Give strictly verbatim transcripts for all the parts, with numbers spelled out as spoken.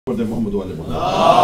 محمد والے محمد.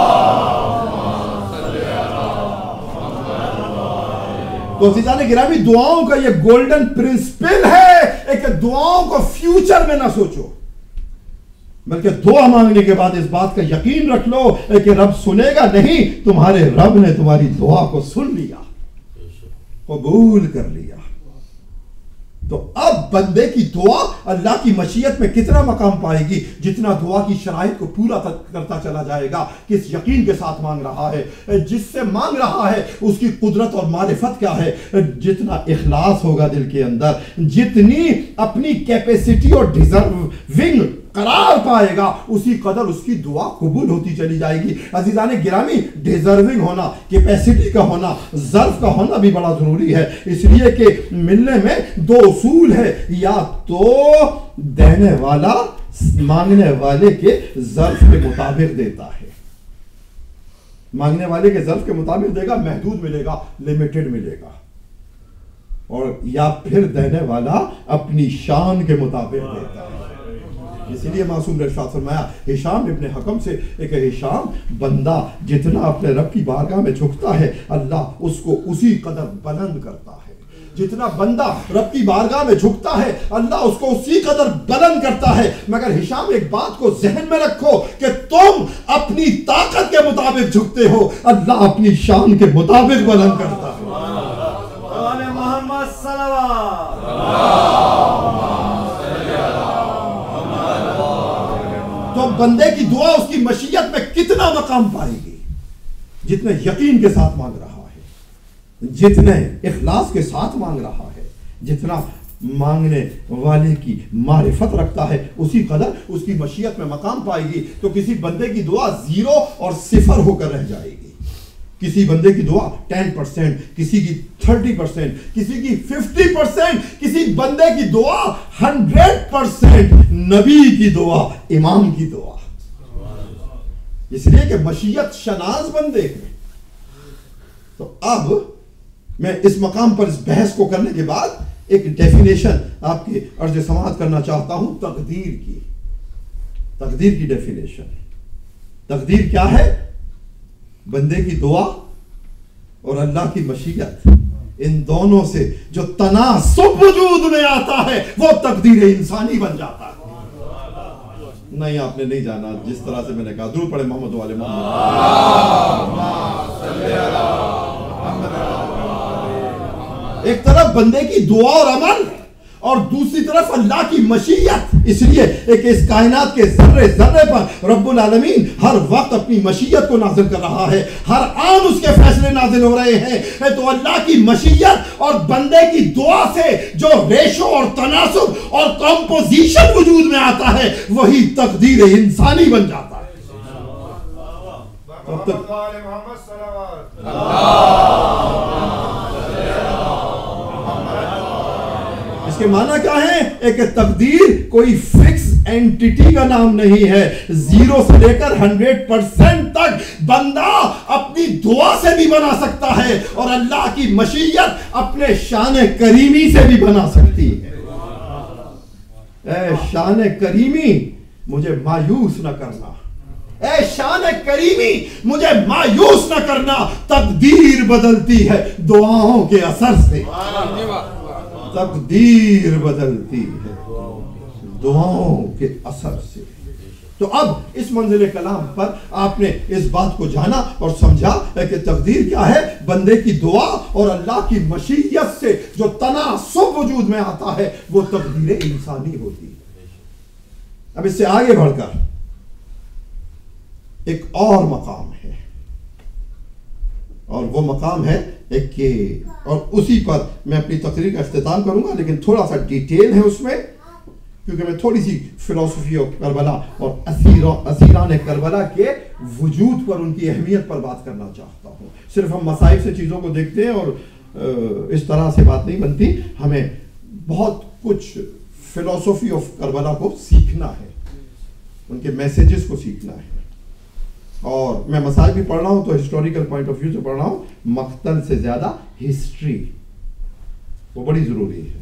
تو عزیزان گرامی دعاؤں کا یہ گولڈن پرنسپل ہے کہ دعاؤں کو فیوچر میں نہ سوچو بلکہ دعا مانگنے کے بعد اس بات کا یقین رکھ لو کہ رب سنے گا نہیں، تمہارے رب نے تمہاری دعا کو سن لیا، قبول کر لیا. تو اب بندے کی دعا اللہ کی مشیت میں کتنا مقام پائے گی؟ جتنا دعا کی شرائط کو پورا کرتا چلا جائے گا. کس یقین کے ساتھ مانگ رہا ہے، جس سے مانگ رہا ہے اس کی قدرت اور معرفت کیا ہے. جتنا اخلاص ہوگا دل کے اندر، جتنی اپنی کیپیسٹی اور ڈیزرونگ قرار پائے گا، اسی قدر اس کی دعا قبول ہوتی چلی جائے گی. عزیزان گرامی ڈیزرونگ ہونا، کیپیسٹی کا ہونا، ظرف کا ہونا بھی بڑا ضروری ہے، اس لیے کہ ملنے میں دو اصول ہے، یا تو دینے والا مانگنے والے کے ظرف کے مطابق دیتا ہے، مانگنے والے کے ظرف کے مطابق دے گا، محدود ملے گا، لمیٹڈ ملے گا، اور یا پھر دینے والا اپنی شان کے مطابق دیتا ہے. اسی لیے معصوم نے ارشاد فرمایا ہشام ابن حکم سے کہ ہشام بندہ جتنا اپنے رب کی بارگاہ میں جھکتا ہے اللہ اس کو اسی قدر بلند کرتا ہے. جتنا بندہ رب کی بارگاہ میں جھکتا ہے اللہ اس کو اسی قدر بلند کرتا ہے. مگر ہشام ایک بات کو ذہن میں رکھو کہ تم اپنی طاقت کے مطابق جھکتے ہو، اللہ اپنی شان کے مطابق بلند کرتا ہے. محمد صلوات تو بندے کی دعا اس کی مشیت میں کتنا مقام پائے گی؟ جتنے یقین کے ساتھ مانگ رہا ہے، جتنے اخلاص کے ساتھ مانگ رہا ہے، جتنا مانگنے والے کی معرفت رکھتا ہے اسی قدر اس کی مشیت میں مقام پائے گی. تو کسی بندے کی دعا زیرو اور صفر ہو کر رہ جائے گی، کسی بندے کی دعا ٹین پرسینٹ، کسی کی تھرٹی پرسینٹ، کسی کی ففٹی پرسینٹ، کسی بندے کی دعا ہنڈریڈ پرسینٹ. نبی کی دعا امام کی دعا، اس لیے کہ مشیت شناس بندے ہیں. تو اب میں اس مقام پر اس بحث کو کرنے کے بعد ایک ڈیفینیشن آپ کی عرض سماعت کرنا چاہتا ہوں تقدیر کی. تقدیر کی ڈیفینیشن، تقدیر کیا ہے؟ بندے کی دعا اور اللہ کی مشیت، ان دونوں سے جو تناسب وجود میں آتا ہے وہ تقدیر انسانی بن جاتا ہے. نہیں آپ نے نہیں جانا جس طرح سے میں نے کہا. درود پڑھے محمد والے محمد. ایک طرف بندے کی دعا اور عمل اور دوسری طرف اللہ کی مشیت. اس لیے ایک اس کائنات کے ذرے ذرے پر رب العالمین ہر وقت اپنی مشیت کو نازل کر رہا ہے، ہر آن اس کے فیصلے نازل ہو رہے ہیں. تو اللہ کی مشیت اور بندے کی دعا سے جو ریشو اور تناسب اور کمپوزیشن وجود میں آتا ہے وہی تقدیر انسانی بن جاتا ہے. اس کے معنی کیا ہے؟ ایک تقدیر کوئی فکس اینٹیٹی کا نام نہیں ہے. زیرو سے لے کر ہنڈریڈ پرسینٹ تک بندہ اپنی دعا سے بھی بنا سکتا ہے اور اللہ کی مشیت اپنے شان کریمی سے بھی بنا سکتی ہے. اے شان کریمی مجھے مایوس نہ کرنا، اے شان کریمی مجھے مایوس نہ کرنا. تقدیر بدلتی ہے دعاؤں کے اثر سے، تقدیر بدلتی ہے دعاؤں کے اثر سے. تو اب اس منزل کلام پر آپ نے اس بات کو جانا اور سمجھا کہ تقدیر کیا ہے؟ بندے کی دعا اور اللہ کی مشیت سے جو تناسب وجود میں آتا ہے وہ تقدیر انسانی ہوتی ہے. اب اس سے آگے بڑھ کر ایک اور مقام ہے، اور وہ مقام ہے ایک کہ اور اسی پر میں اپنی تقریر کا اختتام کروں گا، لیکن تھوڑا سا ڈیٹیل ہے اس میں، کیونکہ میں تھوڑی سی فلسفی آف کربلا اور اسیران کربلا کے وجود پر، ان کی اہمیت پر بات کرنا چاہتا ہوں. صرف ہم مصائب سے چیزوں کو دیکھتے ہیں اور اس طرح سے بات نہیں بنتی. ہمیں بہت کچھ فلسفی آف کربلا کو سیکھنا ہے، ان کے میسیجز کو سیکھنا ہے. اور میں مسائل بھی پڑھ رہا ہوں تو ہسٹوریکل پوائنٹ آف ویو سے پڑھ رہا ہوں، مقتل سے زیادہ ہسٹری وہ بڑی ضروری ہے.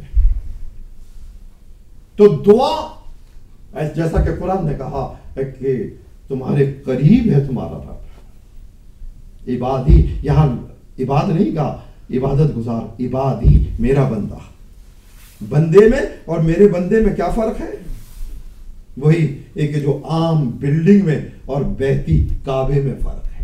تو دعا جیسا کہ قرآن نے کہا کہ تمہارے قریب ہے تمہارا رب. عبادی یہاں عباد نہیں کہا, عبادت گزار, عبادی میرا بندہ. بندے میں اور میرے بندے میں کیا فرق ہے؟ وہی ایک جو عام بلڈنگ میں اور بہتی کعبے میں فرق ہے.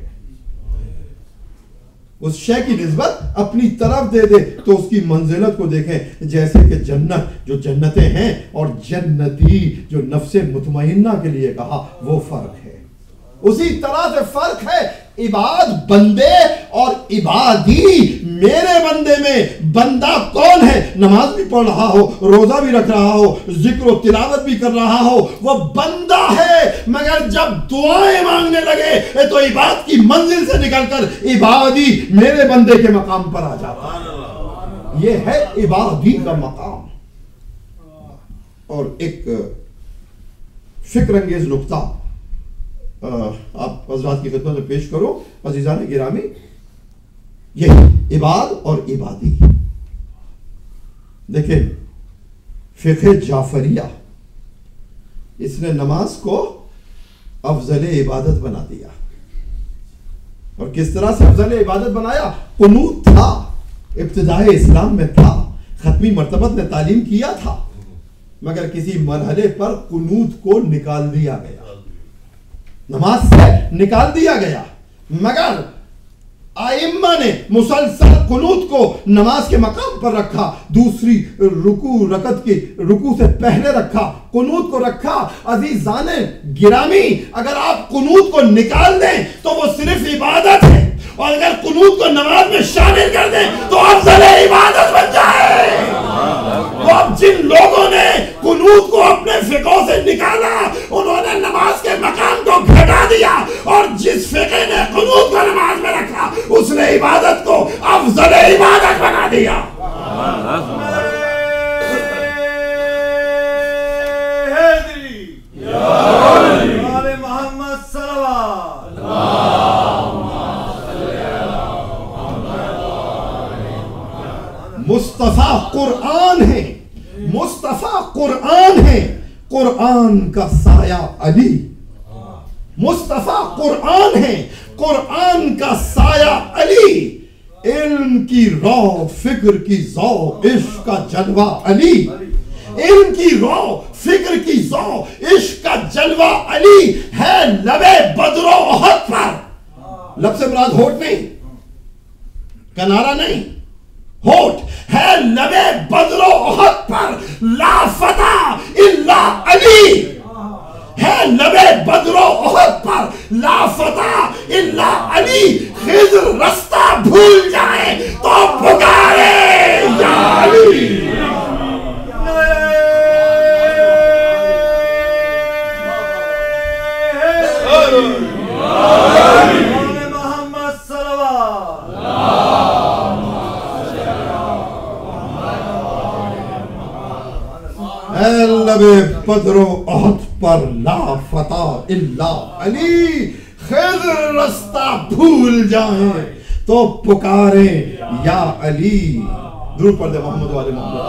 اس شے کی نسبت اپنی طرف دے دے تو اس کی منزلت کو دیکھیں, جیسے کہ جنت جو جنتیں ہیں اور جنتی جو نفس مطمئنہ کے لیے کہا, وہ فرق ہے. اسی طرح سے فرق ہے عباد بندے اور عبادی میرے بندے میں. بندہ کون ہے؟ نماز بھی پڑھ رہا ہو, روزہ بھی رکھ رہا ہو, ذکر و تلاوت بھی کر رہا ہو, وہ بندہ ہے. مگر جب دعائیں مانگنے لگے تو عباد کی منزل سے نکل کر عبادی میرے بندے کے مقام پر آ جاتا ہے. یہ ہے عبادی کا مقام. اور ایک فکر انگیز نقطہ آپ حضرات کی خدمت میں پیش کرو عزیزان گرامی. یہ عباد اور عبادی, دیکھیں فقہ جعفریہ اس نے نماز کو افضل عبادت بنا دیا. اور کس طرح سے افضل عبادت بنایا؟ قنوت تھا, ابتدائی اسلام میں تھا, ختمی مرتبت نے تعلیم کیا تھا, مگر کسی مرحلے پر قنوت کو نکال دیا گیا, نماز سے نکال دیا گیا. مگر ائمہ نے مسلسل قنوت کو نماز کے مقام پر رکھا, دوسری رکوع رکعت کی رکوع سے پہلے رکھا, قنوت کو رکھا. عزیزان گرامی, اگر آپ قنوت کو نکال دیں تو وہ صرف عبادت ہے, اور اگر قنوت کو نماز میں شامل کر دیں تو افضل عبادت بن جائے. تو اب جن لوگوں نے قنوت کو اپنے فقہ سے نکالا, انہوں نے نماز کے مقام کو گھٹا دیا, اور جس فقہ نے قنوت کو نماز میں رکھا اس نے عبادت کو افضل عبادت بنا دیا. مصطفیٰ قرآن ہے, مصطفیٰ قرآن ہے, قرآن کا سایہ علی. مصطفیٰ قرآن ہے, قرآن کا سایہ علی. علم کی رو, فکر کی ذو, عشق کا جلوہ علی. علم کی رو, فکر کی ذو, عشق کا جلوہ علی ہے لبے بدر و احد پر. لب سے مراد ہوٹ نہیں, کنارہ نہیں, ہوٹ ہے لبے بدر و احد پر. لا فتح الا علی ہے لبے بدر و احد پر. لا فتح الا علی. خضر رستہ بھول جائے تو پکارے یا علی. لبے بدر و احد پر لا فتح الا علی. خضر رستہ بھول جائیں تو پکاریں یا علی. درود پڑھ دے محمد والے محمد.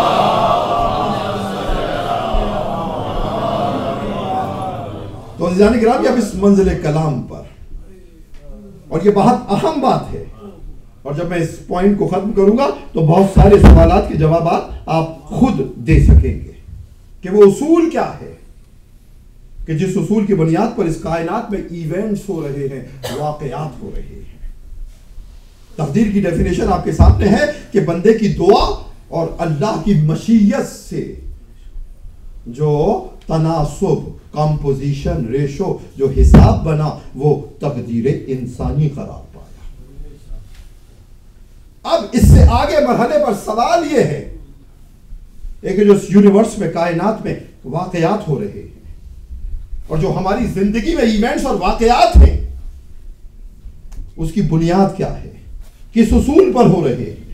تو عزیزان کرام, اب اس منزل کلام پر, اور یہ بہت اہم بات ہے, اور جب میں اس پوائنٹ کو ختم کروں گا تو بہت سارے سوالات کے جوابات آپ خود دے سکیں گے کہ وہ اصول کیا ہے, کہ جس اصول کی بنیاد پر اس کائنات میں ایونٹس ہو رہے ہیں, واقعات ہو رہے ہیں. تقدیر کی ڈیفینیشن آپ کے سامنے ہے کہ بندے کی دعا اور اللہ کی مشیت سے جو تناسب, کمپوزیشن, ریشو, جو حساب بنا, وہ تقدیر انسانی قرار پایا. اب اس سے آگے مرحلے پر سوال یہ ہے کہ جو یونیورس میں, کائنات میں واقعات ہو رہے ہیں, اور جو ہماری زندگی میں ایونٹس اور واقعات ہیں, اس کی بنیاد کیا ہے, کس اصول پر ہو رہے ہیں.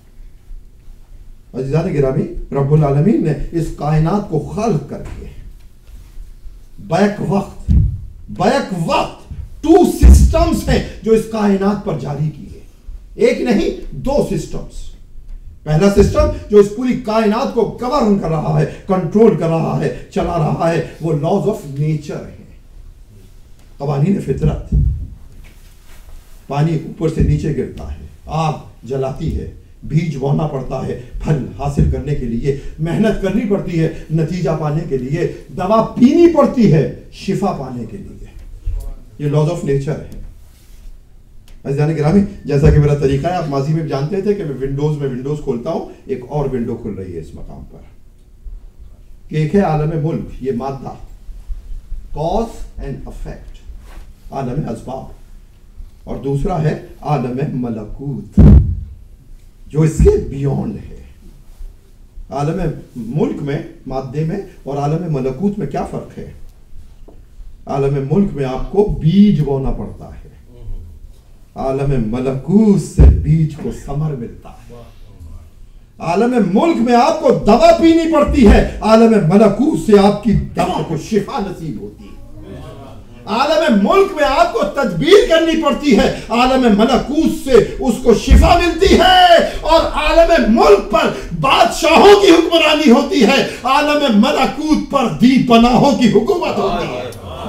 عزیزان گرامی, رب العالمین نے اس کائنات کو خلق کر کے بیک وقت بیک وقت ٹو سسٹمز ہیں جو اس کائنات پر جاری کی ہے. ایک نہیں, دو سسٹمز. پہلا سسٹم جو اس پوری کائنات کو گورن کر رہا ہے, کنٹرول کر رہا ہے, چلا رہا ہے, وہ لاز آف نیچر ہے. قوانین فطرت. پانی اوپر سے نیچے گرتا ہے, آگ جلاتی ہے, بیج بونا پڑتا ہے, پھل حاصل کرنے کے لیے محنت کرنی پڑتی ہے, نتیجہ پانے کے لیے دوا پینی پڑتی ہے, شفا پانے کے لیے. یہ لاز آف نیچر ہے. عزیزان گرامی, جیسا کہ میرا طریقہ ہے, آپ ماضی میں جانتے تھے کہ میں ونڈوز میں ونڈوز کھولتا ہوں, ایک اور ونڈو کھل رہی ہے اس مقام پر, کہ ایک ہے عالم ملک, یہ مادہ, کاز اینڈ افیکٹ, عالم اسباب, اور دوسرا ہے عالم ملکوت جو اس کے بیونڈ ہے. عالم ملک میں, مادے میں, اور عالم ملکوت میں کیا فرق ہے؟ عالم ملک میں آپ کو بیج بونا پڑتا ہے, عالم ملکوت سے بیج کو ثمر ملتا ہے. عالم ملک میں آپ کو دوا پینی پڑتی ہے, عالم ملکوت سے آپ کی دوا کو شفا نصیب ہوتی ہے. عالم ملک میں آپ کو تدبیر کرنی پڑتی ہے, عالم ملکوت سے اس کو شفا ملتی ہے, اور عالم ملک پر بادشاہوں کی حکمرانی ہوتی ہے, عالم ملکوت پر دی پناہوں کی حکومت ہوتی ہے.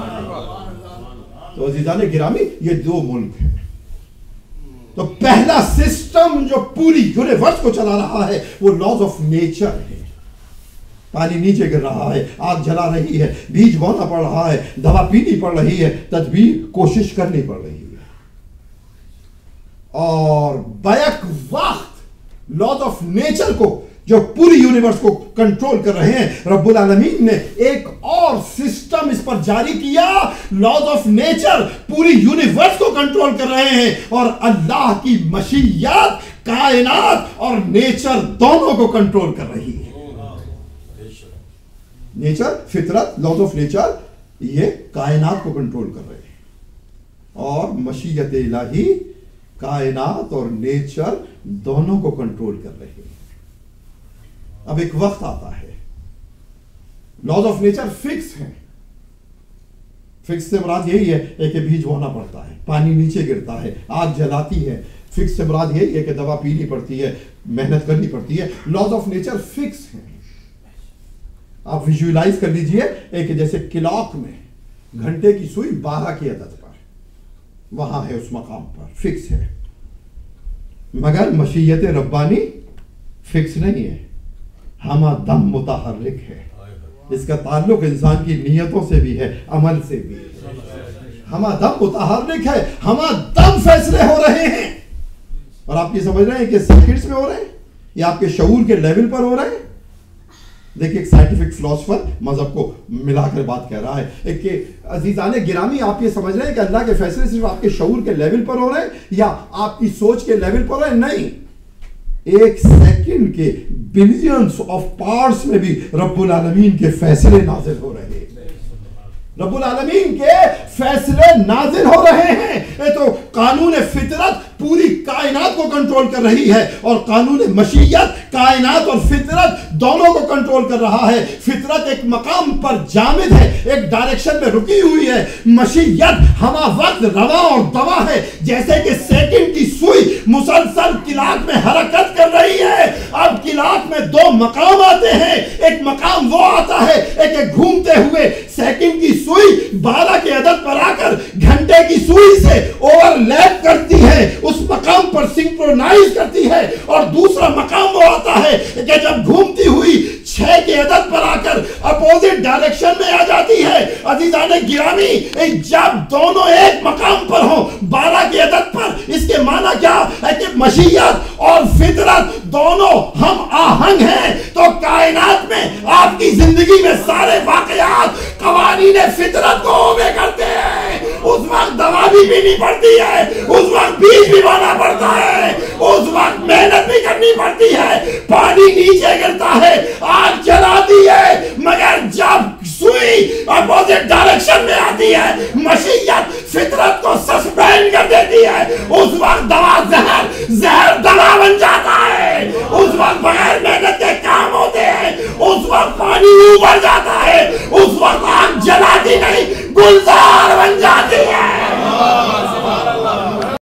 تو عزیزان گرامی, یہ دو ملک ہیں. تو پہلا سسٹم جو پوری یونیورس کو چلا رہا ہے وہ لاز آف نیچر ہے. پانی نیچے گر رہا ہے, آگ جلا رہی ہے, بیج بونا پڑ رہا ہے, دوا پینی پڑ رہی ہے, تدبیر کوشش کرنی پڑ رہی ہے. اور بیک وقت لاز آف نیچر کو جو پوری یونیورس کو کنٹرول کر رہے ہیں, رب العالمین نے ایک اور سسٹم اس پر جاری کیا. لاز آف نیچر پوری یونیورس کو کنٹرول کر رہے ہیں, اور اللہ کی مشیات کائنات اور نیچر دونوں کو کنٹرول کر رہی ہے. نیچر, فطرت, لاز آف نیچر, یہ کائنات کو کنٹرول کر رہے ہیں, اور مشیت الہی کائنات اور نیچر دونوں کو کنٹرول کر رہے ہیں. اب ایک وقت آتا ہے, لاز آف نیچر فکس ہیں. فکس سے مراد یہی ہے کہ بیج بونا پڑتا ہے, پانی نیچے گرتا ہے, آگ جلاتی ہے. فکس سے مراد یہی ہے کہ دوا پینی پڑتی ہے, محنت کرنی پڑتی ہے. لاز آف نیچر فکس ہیں. آپ ویژوئلائز کر لیجئے ایک جیسے کلاک میں گھنٹے کی سوئی بارہ کی عدد پر, وہاں ہے, اس مقام پر فکس ہے. مگر مشیت ربانی فکس نہیں ہے, ہمہ دم متحرک ہے. اس کا تعلق انسان کی نیتوں سے بھی ہے, عمل سے بھی ہے. ہمہ دم متحرک ہے, ہمہ دم فیصلے ہو رہے ہیں. اور آپ یہ سمجھ رہے ہیں کہ سیکنڈز میں ہو رہے ہیں یا آپ کے شعور کے لیول پر ہو رہے ہیں؟ دیکھیں, ایک سائنٹیفک فلاسفر مذہب کو ملا کر بات کہہ رہا ہے, ایک کہ عزیزان گرامی, آپ یہ سمجھ رہے ہیں کہ اللہ کے فیصلے صرف آپ کے شعور کے لیول پر ہو رہے ہیں یا آپ کی سوچ کے لیول پر ہو رہے ہیں؟ نہیں, ایک سیکنڈ کے بلینز آف پارٹس میں بھی رب العالمین کے فیصلے نازل ہو رہے ہیں. رب العالمین کے فیصلے نازل ہو رہے ہیں. یہ تو قانون فطرت پوری کائنات کو کنٹرول کر رہی ہے, اور قانون مشیت کائنات اور فطرت دونوں کو کنٹرول کر رہا ہے. فطرت ایک مقام پر جامد ہے, ایک ڈائریکشن میں رکی ہوئی ہے. مشیت ہمہ وقت رواں اور دوا ہے, جیسے کہ سیکنڈ کی سوئی مسلسل کلاک میں حرکت کر رہی ہے. اب کلاک میں دو مقام آتے ہیں, ایک مقام وہ آتا ہے ایک ایک گھومتے ہوئے سیکنڈ کی سوئی بارہ کے عدد پر آ کر گھنٹے کی سوئی سے اوور لیپ کرتی ہے, اس مقام پر سنکرونائز کرتی ہے. اور دوسرا مقام وہ آتا ہے کہ جب گھومتی ہوئی چھ کے عدد پر آ کر اپوزٹ ڈائریکشن میں آ جاتی ہے. عزیزان گرامی, جب دونوں ایک مقام پر ہوں بارہ کے عدد پر, اس کے معنی کیا ہے کہ مشیت اور فطرت دونوں ہم آہنگ ہیں. تو کائنات میں آپ کی زندگی میں سارے واقعات قوانین فطرت کو اوبے کرتے ہیں. اس وقت دوا بھی پینی پڑتی ہے, اس وقت بیج بھی بونا پڑتا ہے, اس وقت محنت بھی کرنی پڑتی ہے, پانی نیچے گرتا ہے, آگ جلاتی ہے. مگر جب سوئی اپوزٹ ڈائریکشن میں آتی ہے, مشیت فطرت کو سسپینڈ کر دیتی ہے, اس وقت دوا